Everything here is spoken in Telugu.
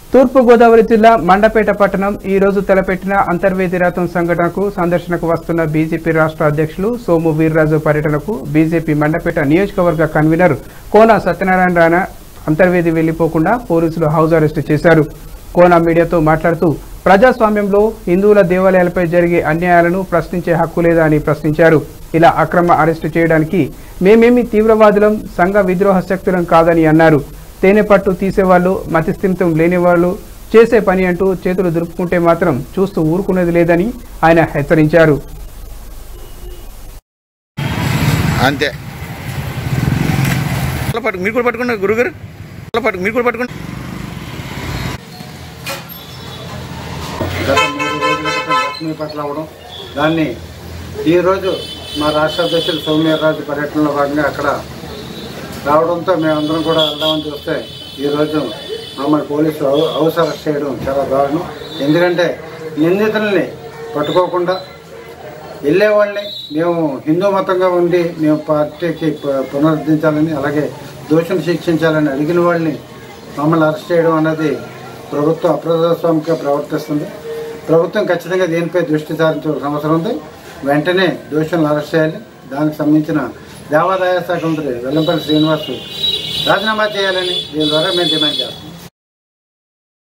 తూర్పు గోదావరి జిల్లా మండపేట పట్టణం ఈ రోజు తలపెట్టిన అంతర్వేది రథం సంఘటనకు సందర్శనకు వస్తున్న బీజేపీ రాష్ట్ర అధ్యక్షులు సోము వీర్రాజు పర్యటనకు బీజేపీ మండపేట నియోజకవర్గ కన్వీనర్ కోన సత్యనారాయణ రాణా అంతర్వేది వెళ్లిపోకుండా పోలీసులు హౌస్ అరెస్టు చేశారు. కోన మీడియాతో మాట్లాడుతూ ప్రజాస్వామ్యంలో హిందువుల దేవాలయాలపై జరిగే అన్యాయాలను ప్రశ్నించే హక్కు లేదా అని ప్రశ్నించారు. ఇలా అక్రమ అరెస్టు చేయడానికి మేమేమి తీవ్రవాదులం, సంఘ విద్రోహ శక్తులం కాదని అన్నారు. తేనె పట్టు తీసేవాళ్ళు, మతిస్థిమితం లేని వాళ్ళు చేసే పని అంటూ చేతులు దులుపుకుంటే మాత్రం చూస్తూ ఊరుకునేది లేదని ఆయన హెచ్చరించారు. అంతే మీరు కూడా పట్టుకున్న గురుగారు మీరు కూడా పట్టుకున్న గత 3 రోజుల క్రితం లక్ష్మీ పట్ల అవడం, దాన్ని ఈరోజు మా రాష్ట్ర అధ్యక్షులు సోమవీర్రాజు పర్యటనలో భాగంగా అక్కడ రావడంతో మేమందరం కూడా వెళ్దామని చూస్తే ఈరోజు మమ్మల్ని పోలీసులు హౌస్ అరెస్ట్ చేయడం చాలా దారుణం. ఎందుకంటే నిందితుల్ని పట్టుకోకుండా వెళ్ళేవాళ్ళని మేము హిందూ మతంగా ఉండి మేము పార్టీకి పునరుద్ధరించాలని, అలాగే దోషులు శిక్షించాలని అడిగిన వాళ్ళని మమ్మల్ని అరెస్ట్ చేయడం అన్నది ప్రభుత్వం అప్రజాస్వామికంగా ప్రవర్తిస్తుంది. ప్రభుత్వం ఖచ్చితంగా దీనిపై దృష్టి సారించాల్సిన అవసరం ఉంది. వెంటనే దోషులను అరెస్ట్ చేయాలి. దానికి సంబంధించిన దేవాదాయ శాఖ మంత్రి వెల్లంపల్లి శ్రీనివాస్ రాజీనామా చేయాలని దీని ద్వారా మేము డిమాండ్ చేస్తాం.